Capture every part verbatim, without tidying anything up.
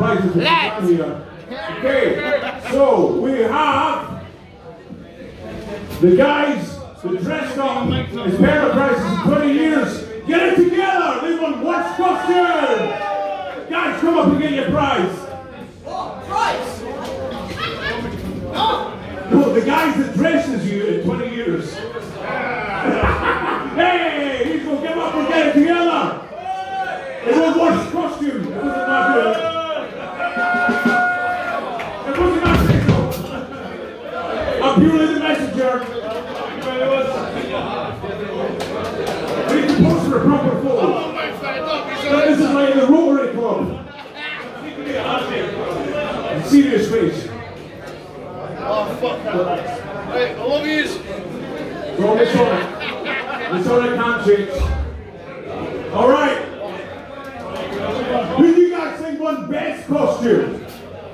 prizes for down here. Okay, so we have the guys that dressed up as pair of prizes in twenty years. Get it together! They want watch costume! Guys, come up and get your prize. Oh, prize? No, the guys that dresses you in twenty years. Hey, he's going to get up and get it together. They want watch costume. It wasn't my good. It wasn't my signal. I'm purely the messenger. We need to post for a proper photo. This is like the Rotary Club. Serious face. Oh, fuck. Hey, I love yous. Go, it's on it. It's on it, handshakes. All right. Who do you guys think won best costume?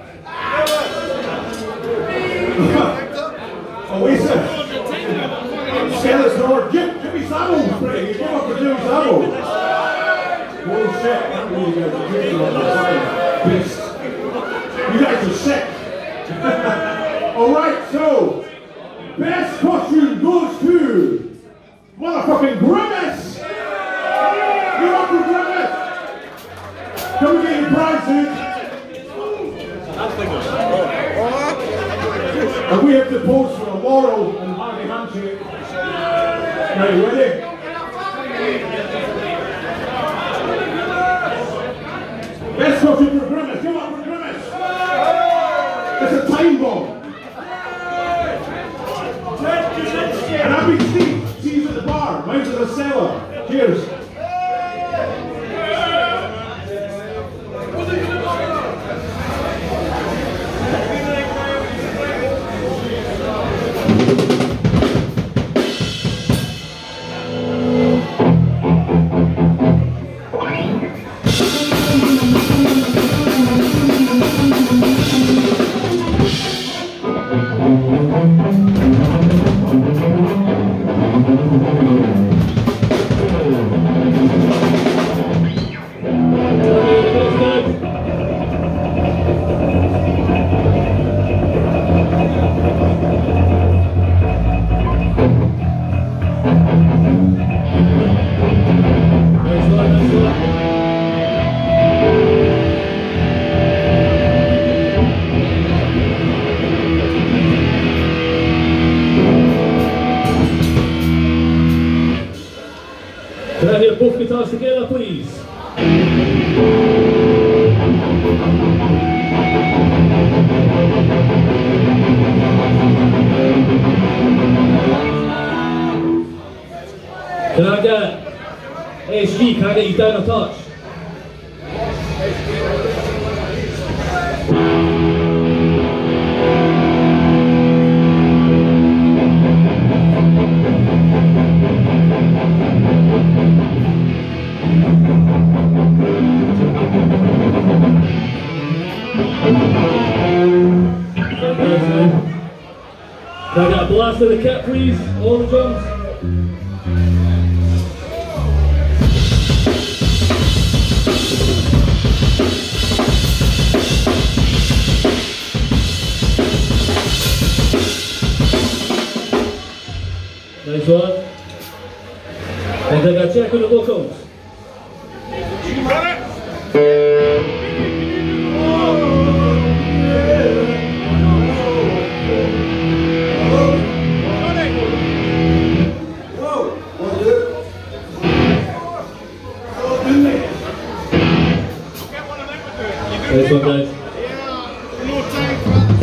Oh, wait a second. Skeletons Lord. Jim, Jimmy Samuels playing. You came up for Jimmy Samuels. Holy shit. I don't know you guys are drinking on the side. Pissed. You guys are sick. Alright, so best costume goes to motherfucking Grimace! You're up for Grimace! Come and get your prize, dude! And we have to pose for a Laurel and Harvey handshake. Right, ready? Best costume for Grimace! Come on for Grimace! It's a time bomb! And I'll be Steve. Steve's at the bar. Mine's at the cellar. Cheers. Can I hear both guitars together, please? Can I get S G, can I get you down a touch? Can I get a blast of the kit, please? All the drums. Nice one. And then I check on the vocals. You got it? Nice one, guys. Yeah, no time for that.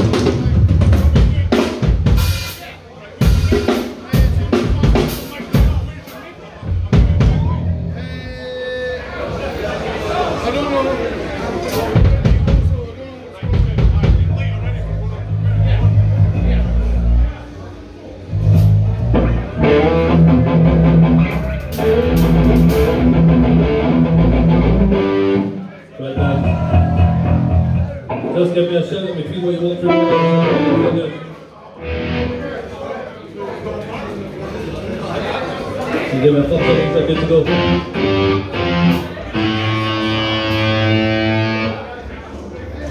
I don't know. Right, guys. Just give me a shout, let me feel what you want through. You give me a thumbs up, it's good to go.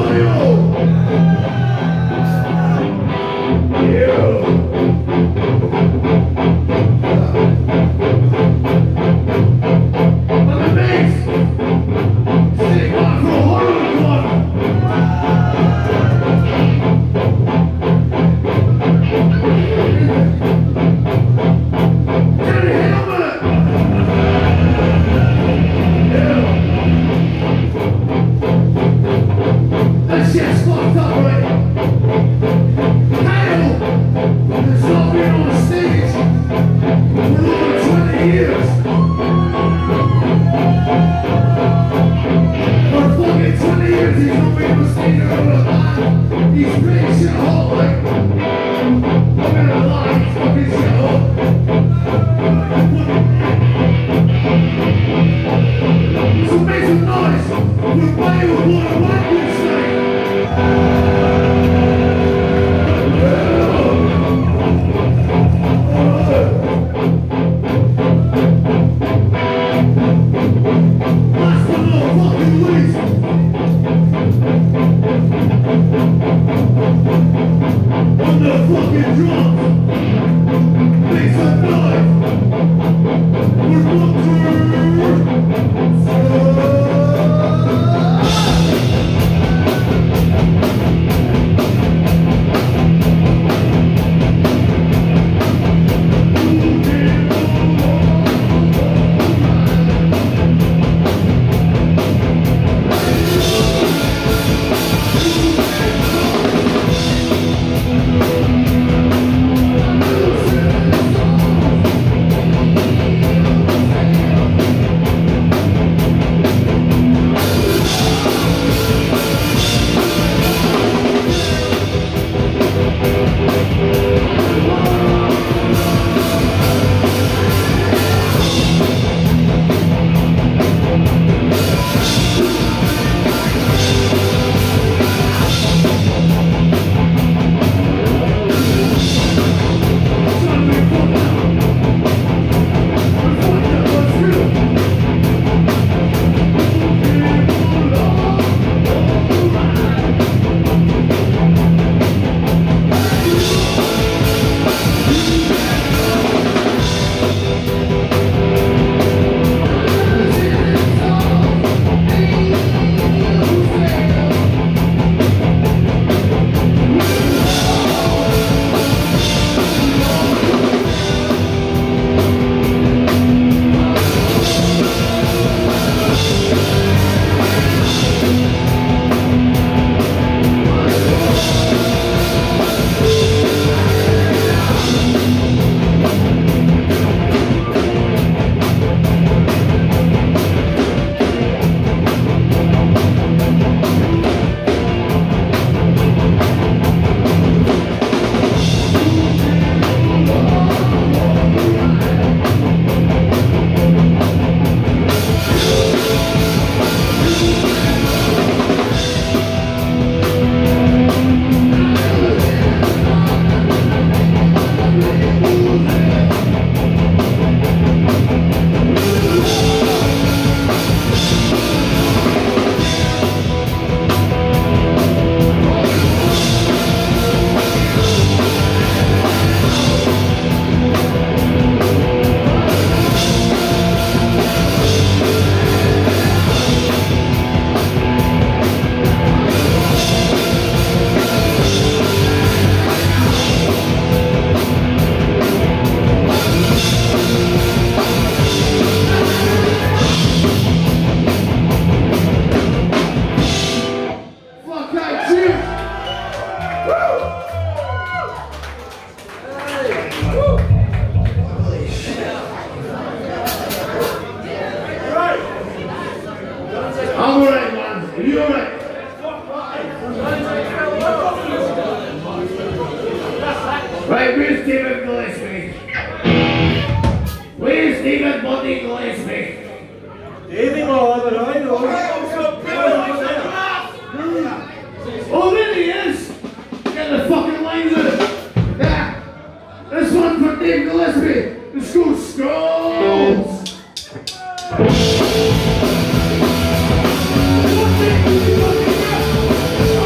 Right, where's David Gillespie? Where's David Buddy Gillespie? Davey Muller, I know. Oh, there he is! Get the fucking lines out! Yeah! This one for Dave Gillespie! The school Skulls! Oh,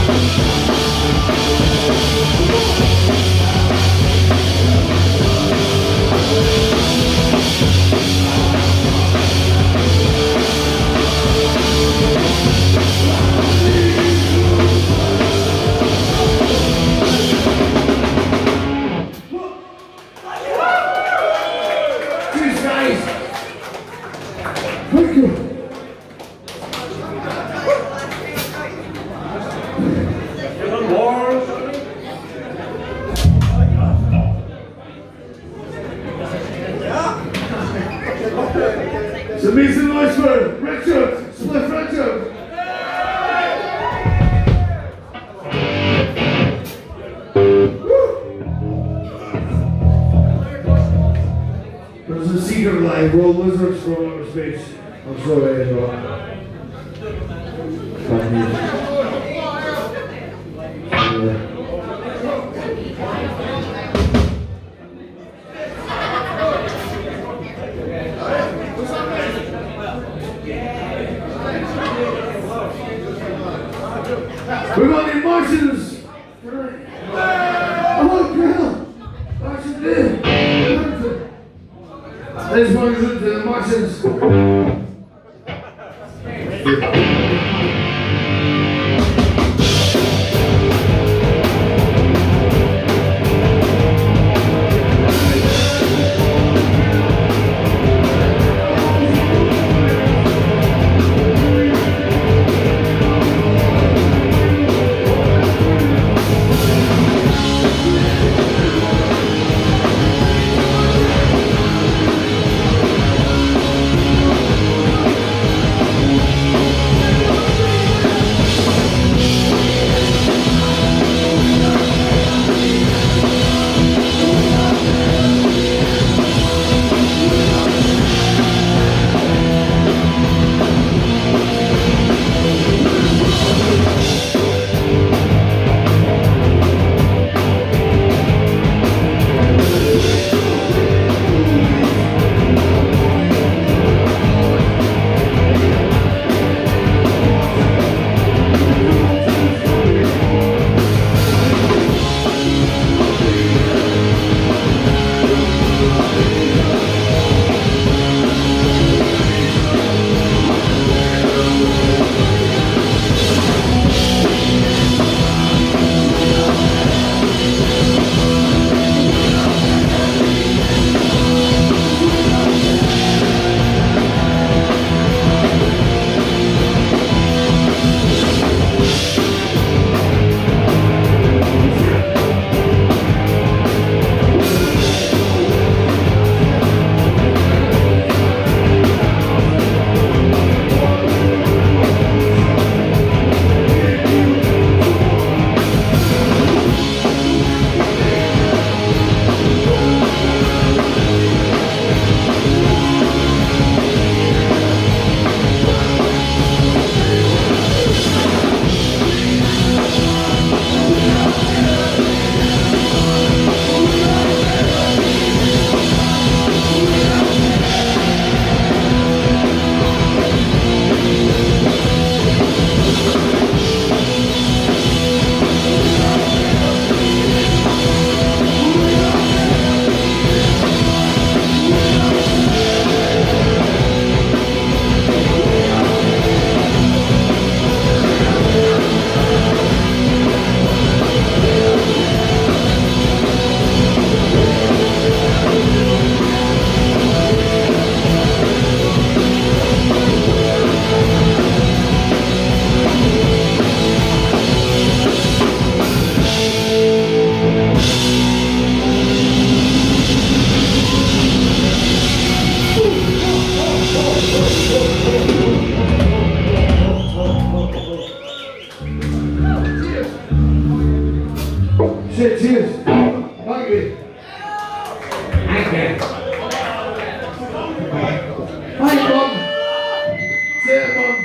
So make some noise for Richard, Split Richard. There's a secret line, World Wizards from outer space. I'm sorry, I know. We're going to need Martians! Oh, girl! Martians did! This one's into the Martians. Shit, cheers. Thank you. Thank you. Hi, Mom. Say it, Mom.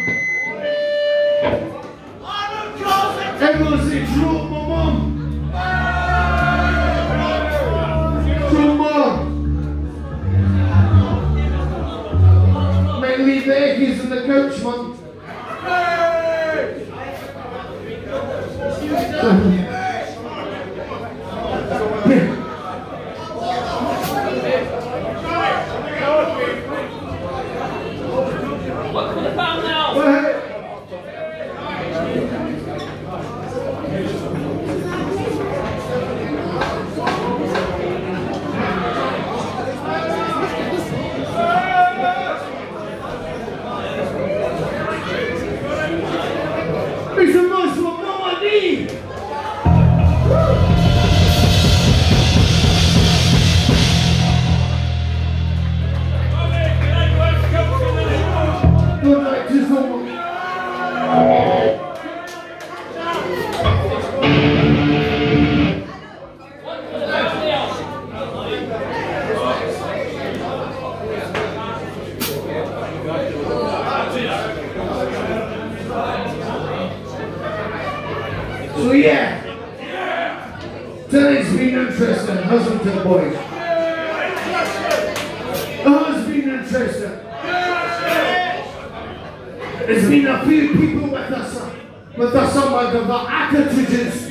Everyone say, drop my mom. Drop mom. Might leave the eggies in the couch, Mom. Welcome to the farm now. Go ahead. Make some noise for Mama D. Good night, just one more. So yeah, tonight's been interesting, hasn't it, boys? Oh, it's been interesting. There's been a few people with us, with us some of the attitudes.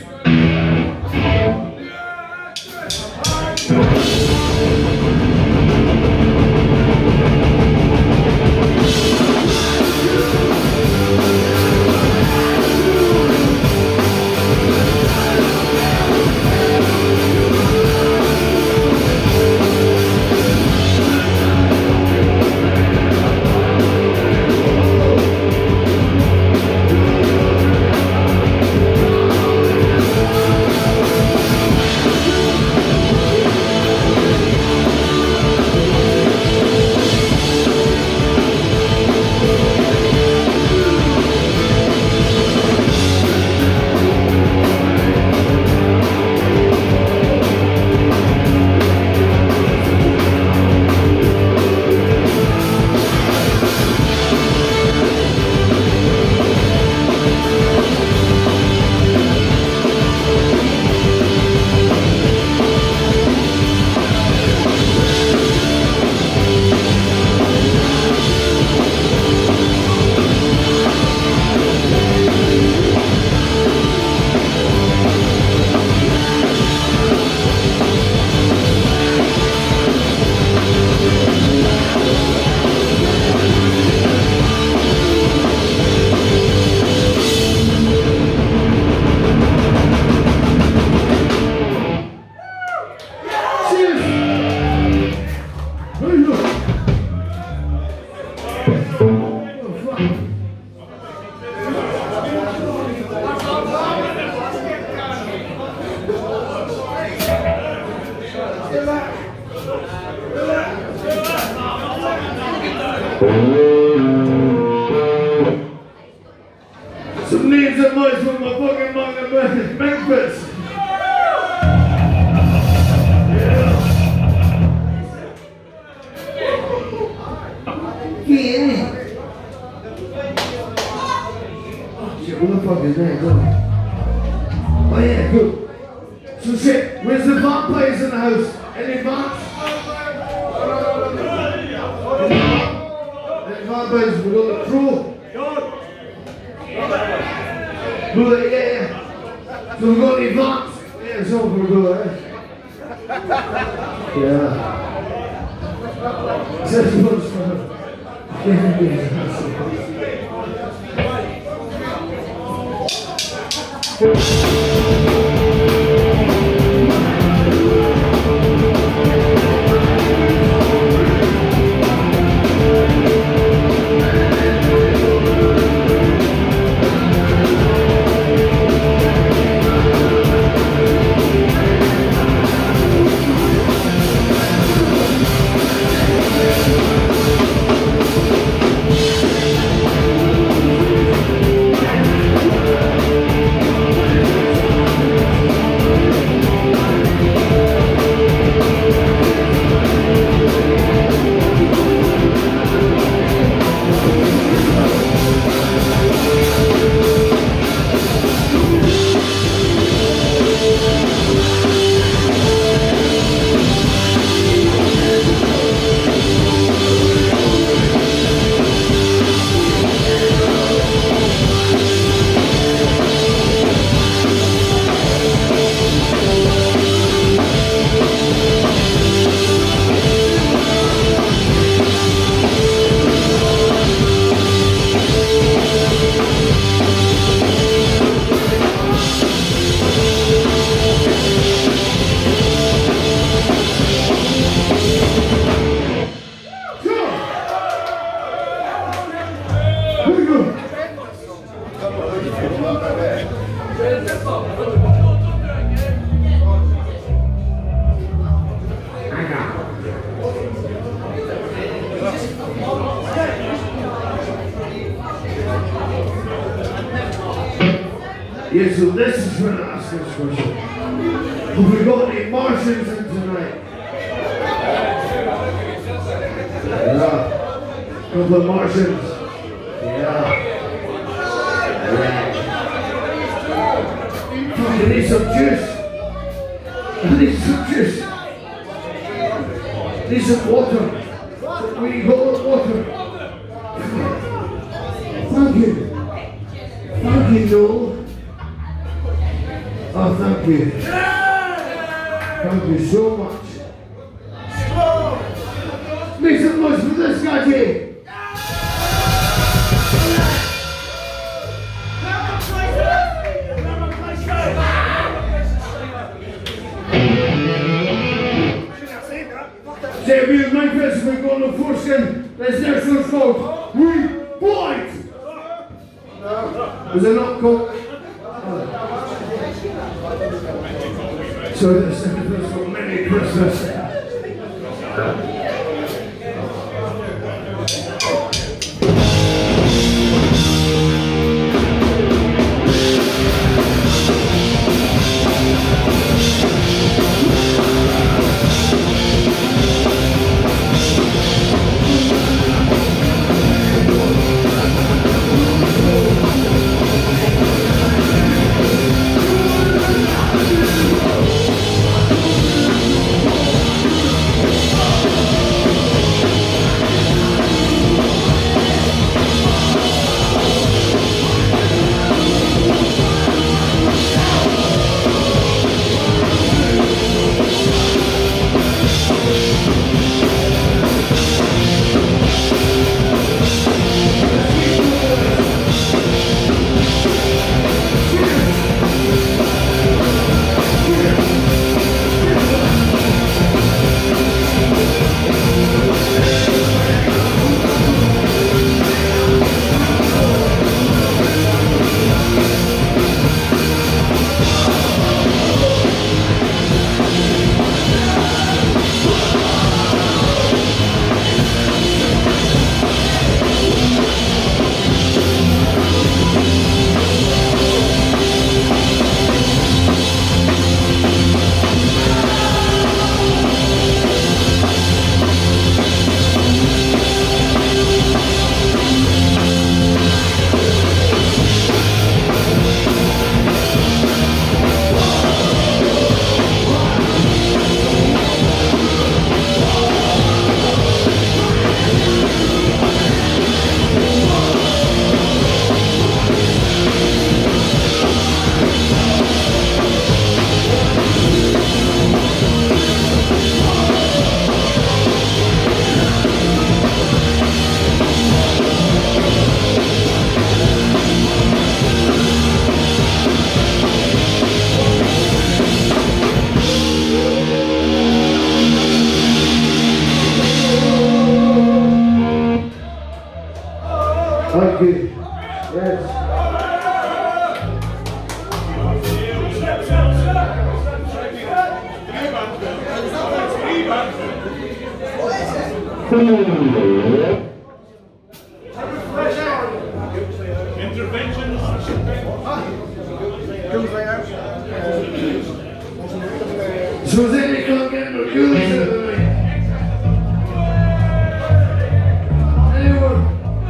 Some names and boys from my fucking manga Memphis. Memphis. Yeah. Oh shit, what the fuck is that? Go. Oh yeah, good. So shit, where's the vampires in the house? Any vamps? Any vampires? We got the crow. Good, yeah, yeah. So we got any vamps? Yeah, so we're good, eh? Yeah. Just was for Yeah, so this is when I ask this question. Have we got any Martians in tonight? Yeah. Couple of Martians. Yeah. Yeah. I need some juice. I need some juice. I need some water. We got water. Thank you. Thank you, Noel. Oh, thank you. Thank you so much. Make some noise for this guy here. Say, we have nine places we're going to foreskin. There's their first called We Fight! Was it not called? So the second verse called Merry Christmas. Thank you. Yes. Interventions. So then they can't get no good out of me. Anyone?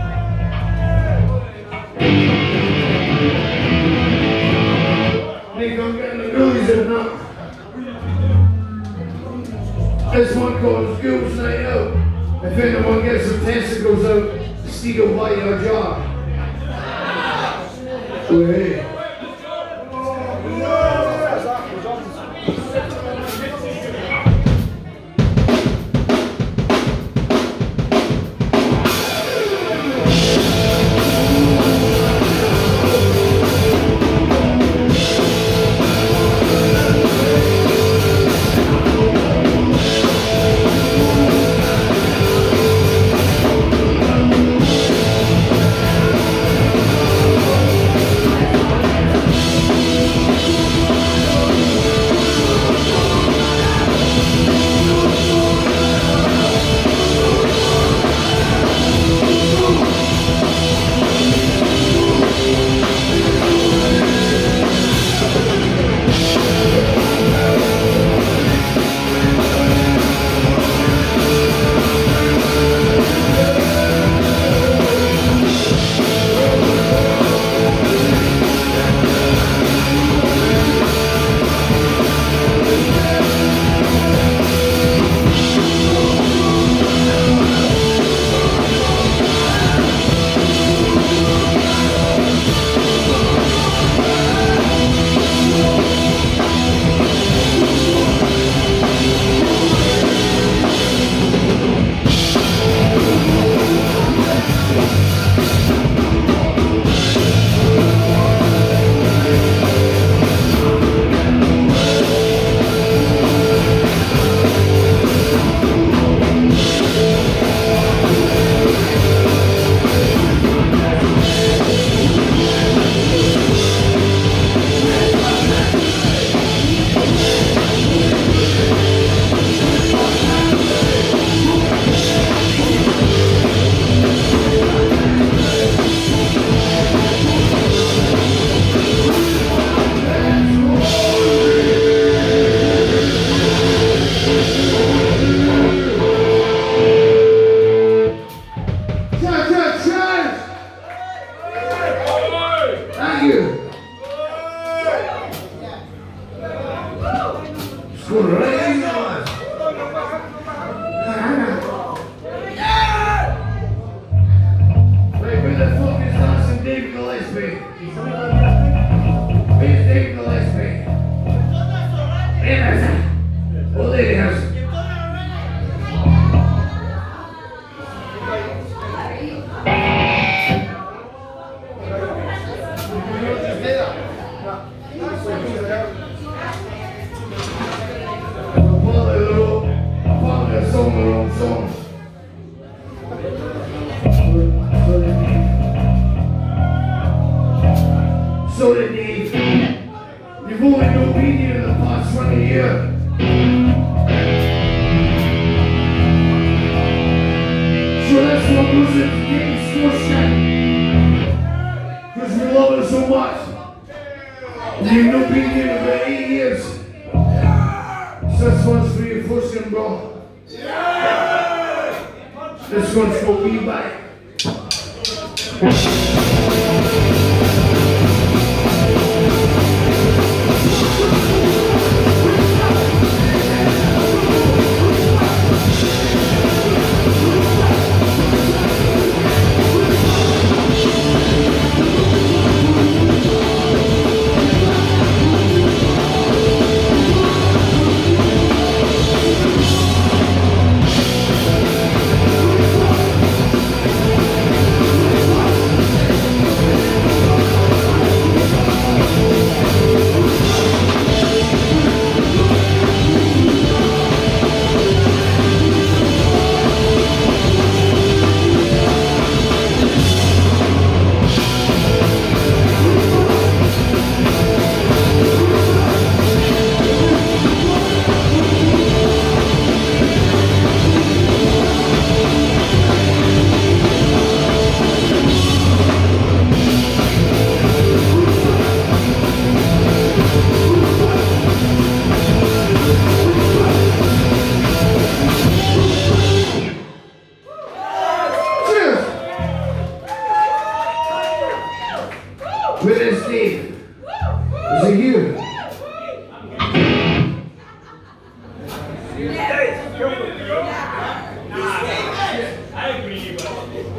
They can't get no good out. This one called Goose Night Out. If anyone gets some testicles out, stick them by your jaw. Oh, hey. Go right in your eyes. Wait, where the fuck is Dawson Dave Gillespie? Where's Dave Gillespie? Yes. Oh, there it is. So did Dave. You've only known me here in the past twenty years. So that's what goes into getting squished. Because we love it so much. You've known me here in about eight years. Six months for your first one, bro. This one's for me back. Where is Steve? Is he here? I agree, but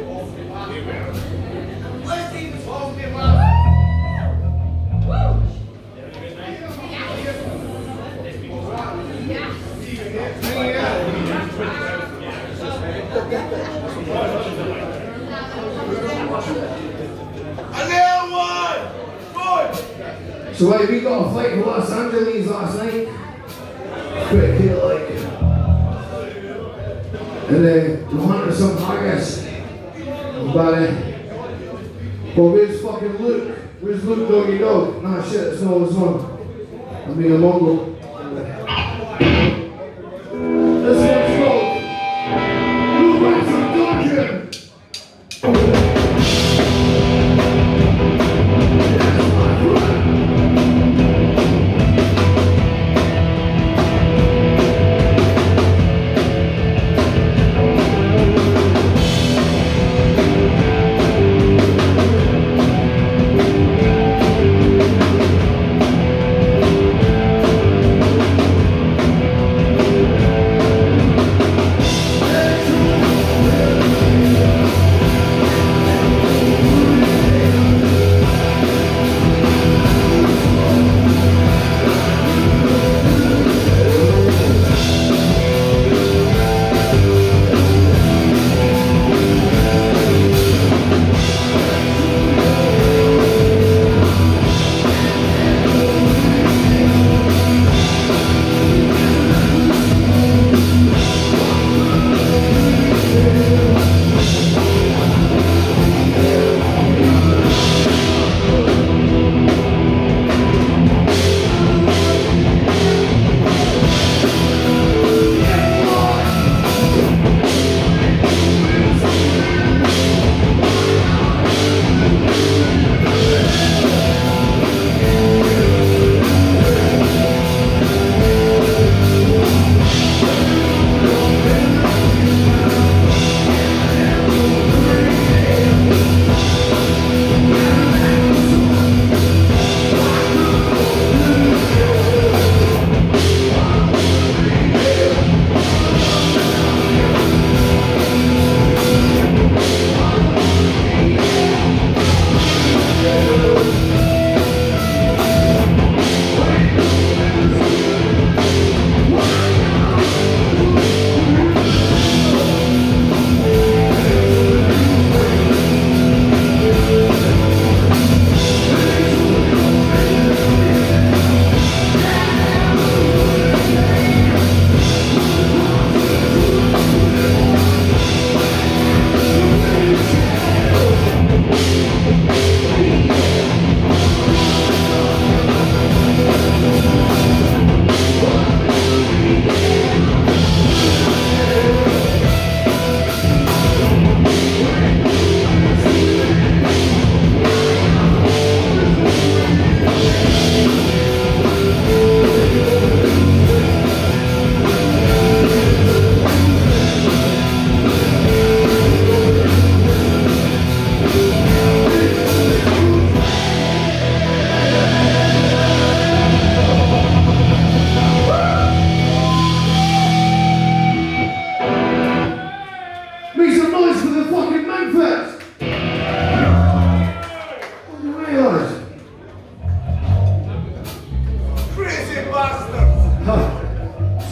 So like we got a flight to Los Angeles last night. Quick hit like. And then we hunted some haggis. About it. But where's fucking Luke? Where's Luke Doggy Dog? Nah shit, it's not this one. I mean a Mongol. This one's called Blue Ransom Dungeon.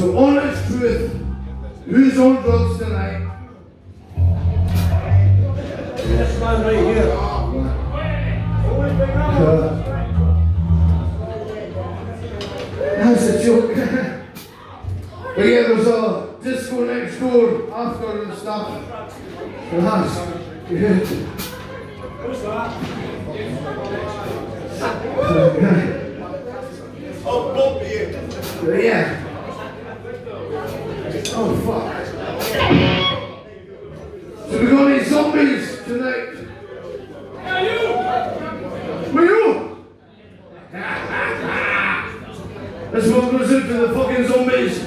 So honest truth, who's on drugs tonight? This man right here. Uh, that's a joke. But yeah, there's a disco next door after and stuff. So that's good. Who's that? Oh, bump you. But yeah. Oh fuck. So we're gonna need zombies tonight. Yeah, you! Where you? This one goes into the fucking zombies.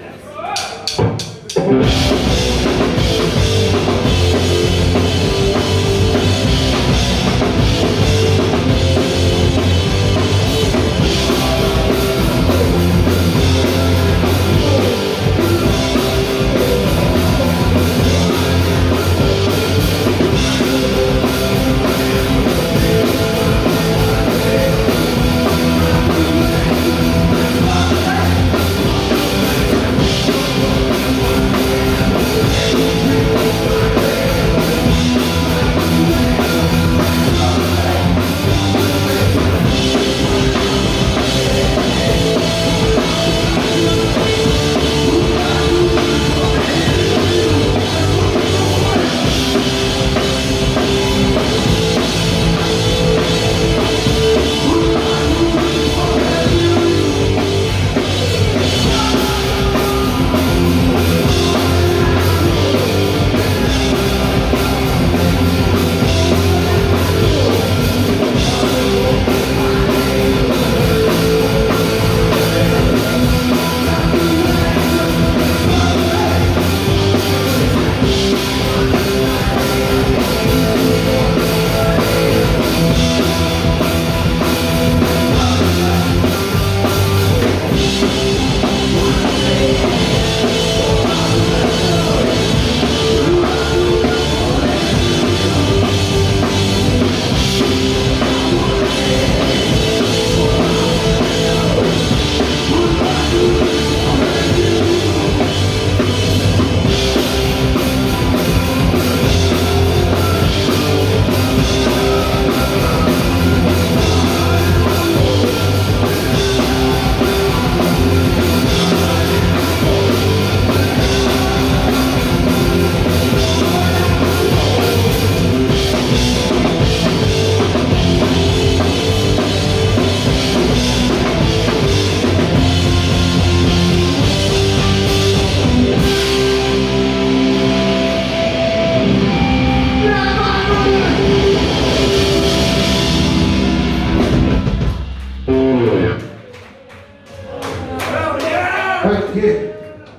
Thank you.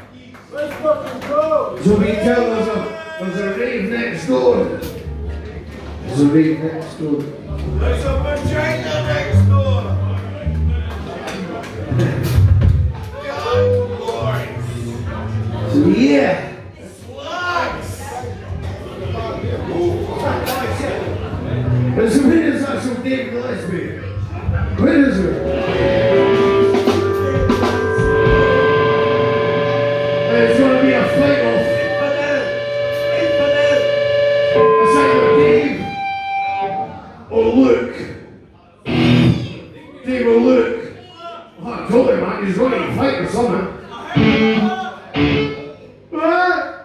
Let's fucking go! So we can tell there's a, there's a rave next door. There's a rave next door. There's a vagina next door. God, boys. So yeah. Slugs. There's a minute that's from Dave Gillespie. Where is it? It's going to be a fight off. It's either Dave or Luke. Dave or Luke. Oh, I told him, man, he's going to fight or something. What?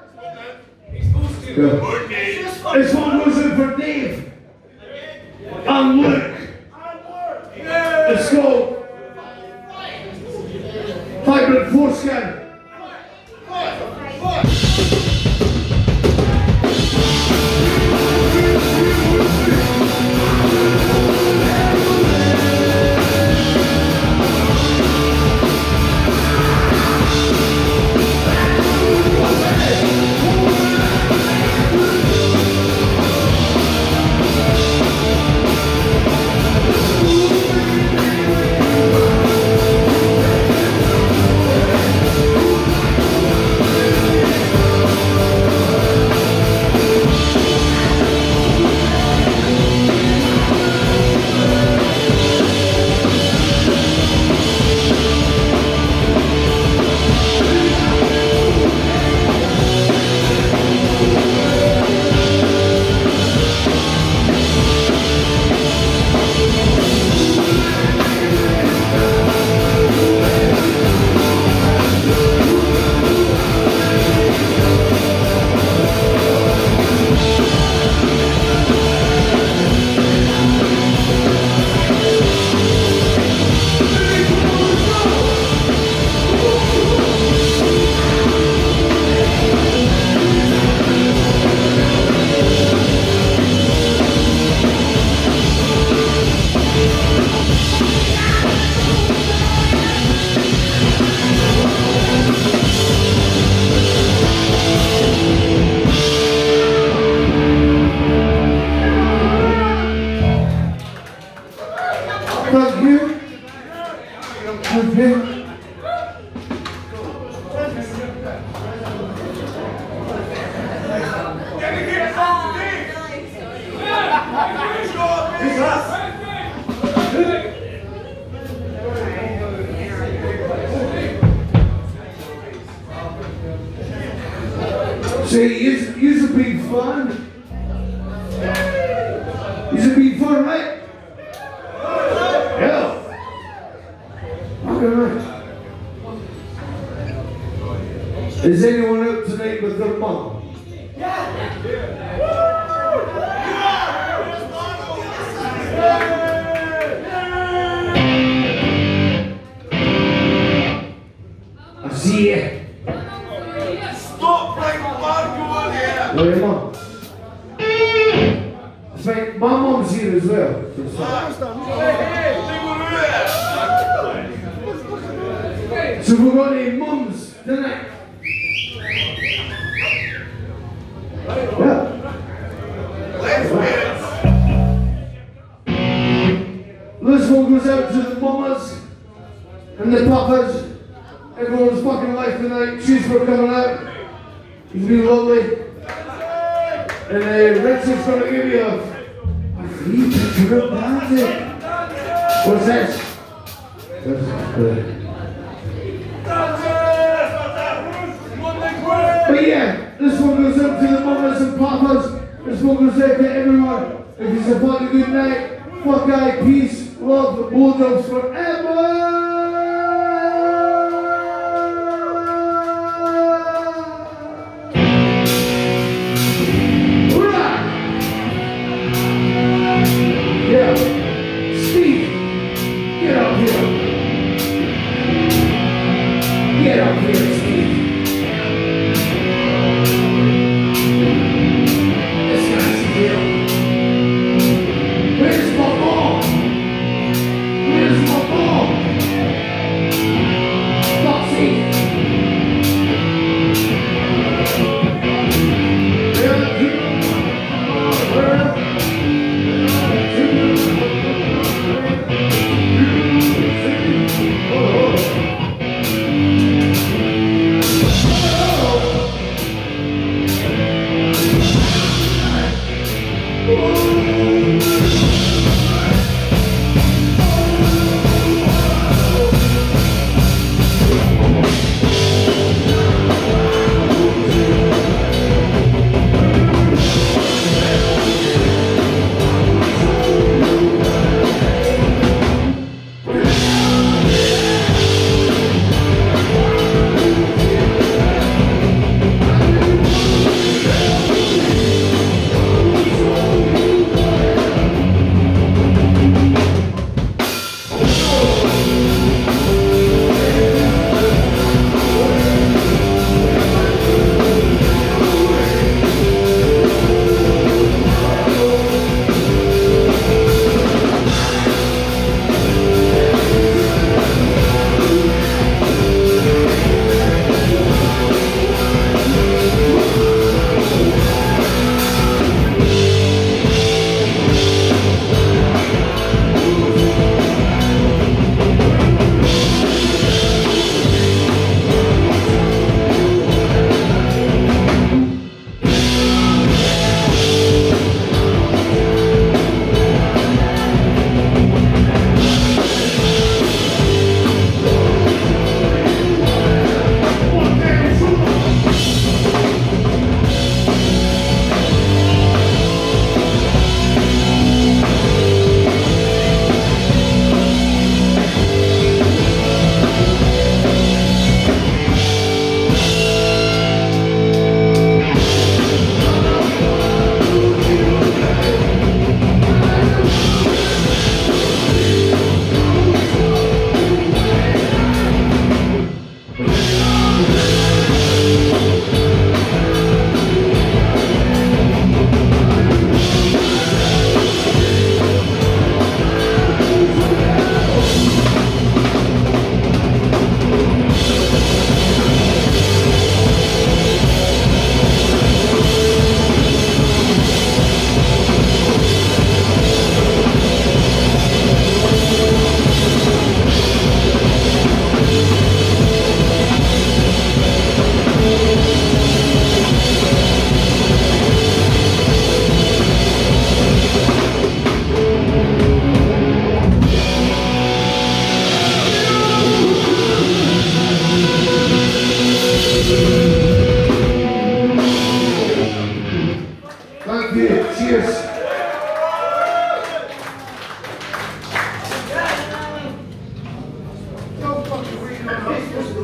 Yeah. This one goes in for Dave and Luke. It's called Hybrid Foreskin. Okay. See, it's, it's a big fun. It's a big fun, right? Yeah. Okay, right. Is anyone out tonight with their mom? I see ya. Stop playing Marco in here! Where your mom? That's right, my mom's here as well. So we're going to mums tonight. Yeah. This one goes out to the mamas and the papas. Everyone's fucking life tonight. Cheers for coming out. You've been lovely. And uh, Richard's going to give you a, a free picture of that. What's this? That's good. But yeah, this one goes up to the mamas and papas. This one goes out to everyone. If it's a fucking good night, fuck eye, peace, love, bulldogs forever. Yeah, Steve, get up here. Get up here, Steve. This guy's here. Where's my mom? Where's my mom?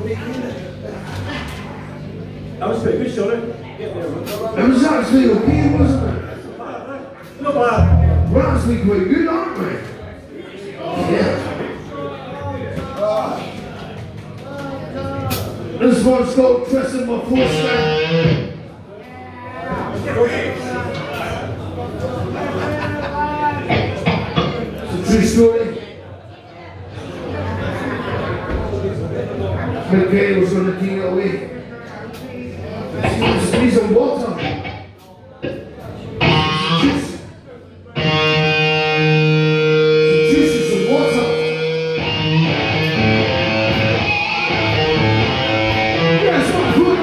That was pretty good, sorry. It was actually okay, wasn't it? Not bad. We're actually quite good, aren't we? Yeah. This one's called Pressing My Foreskin. It's a true story. McGay was on the T L A. He's on water. Juice. Juice is some water. Yeah, it's not good.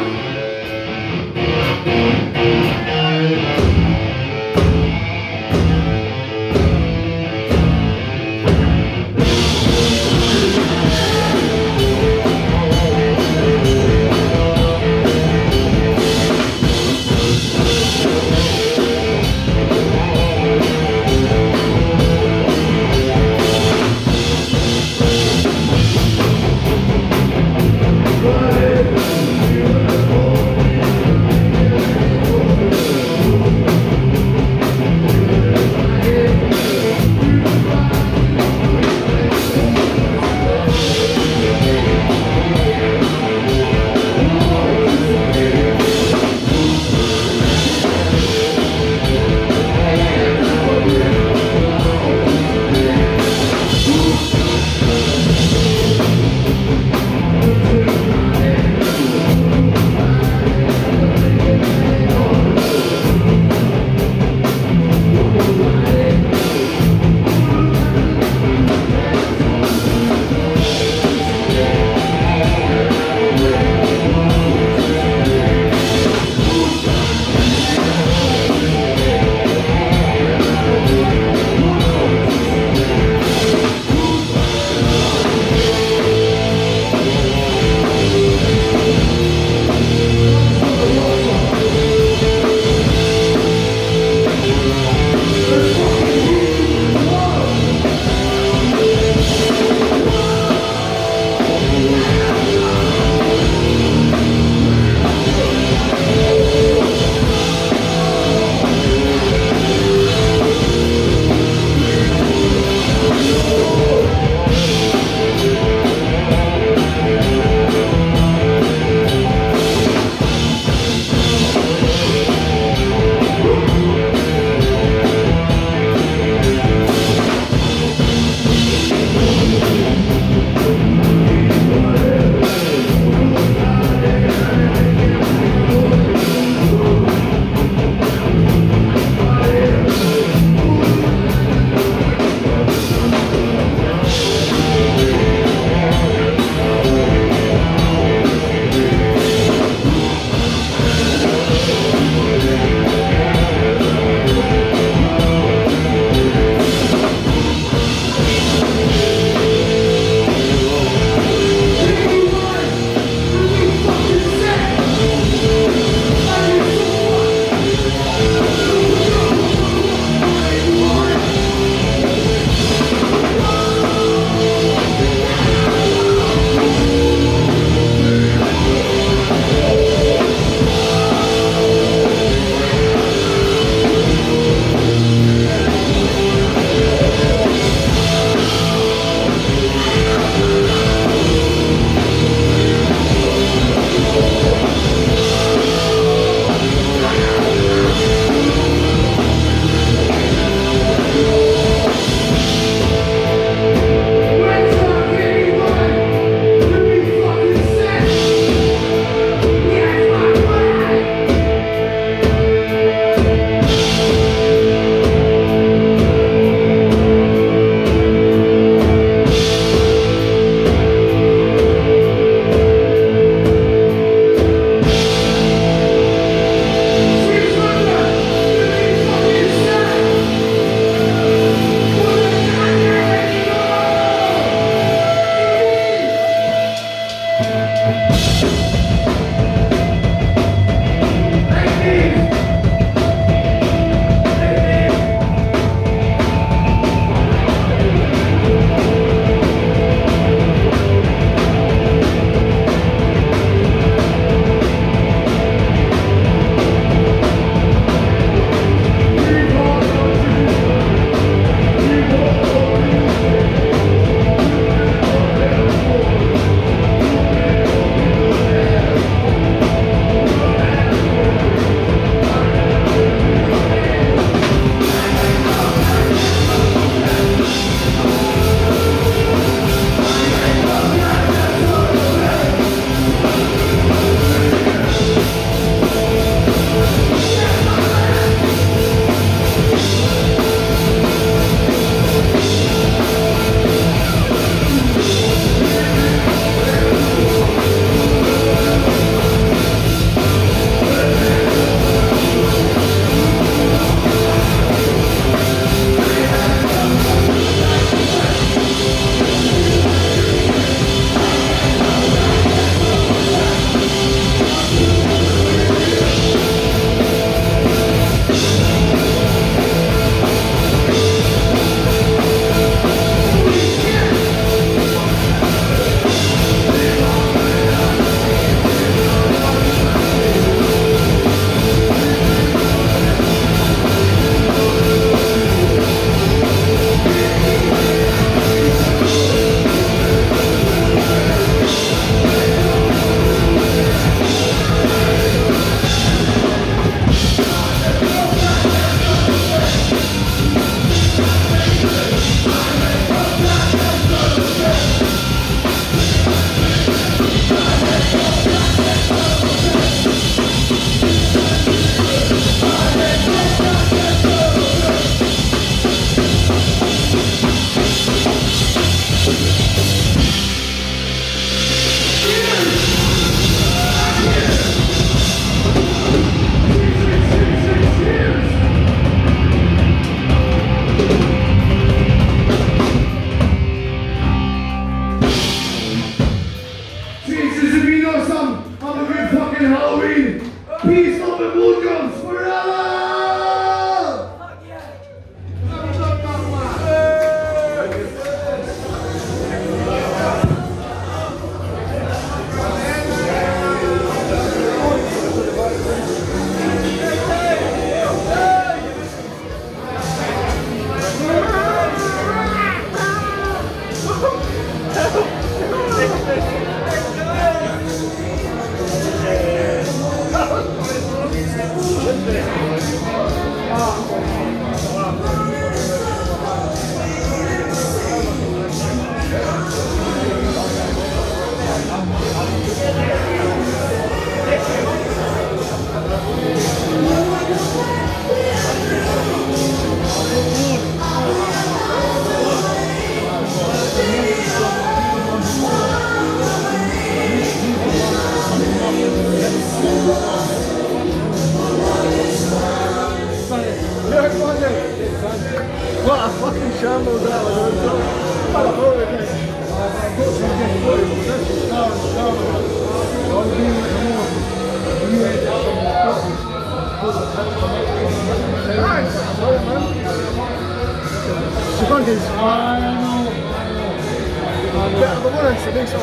his final. Better the worst, I think so.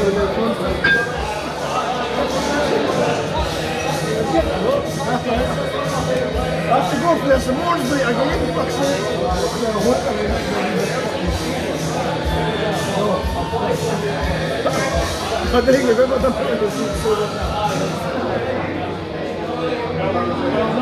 I have to go for this, the more is like, I go, in fuck's sake. I think we've ever done it.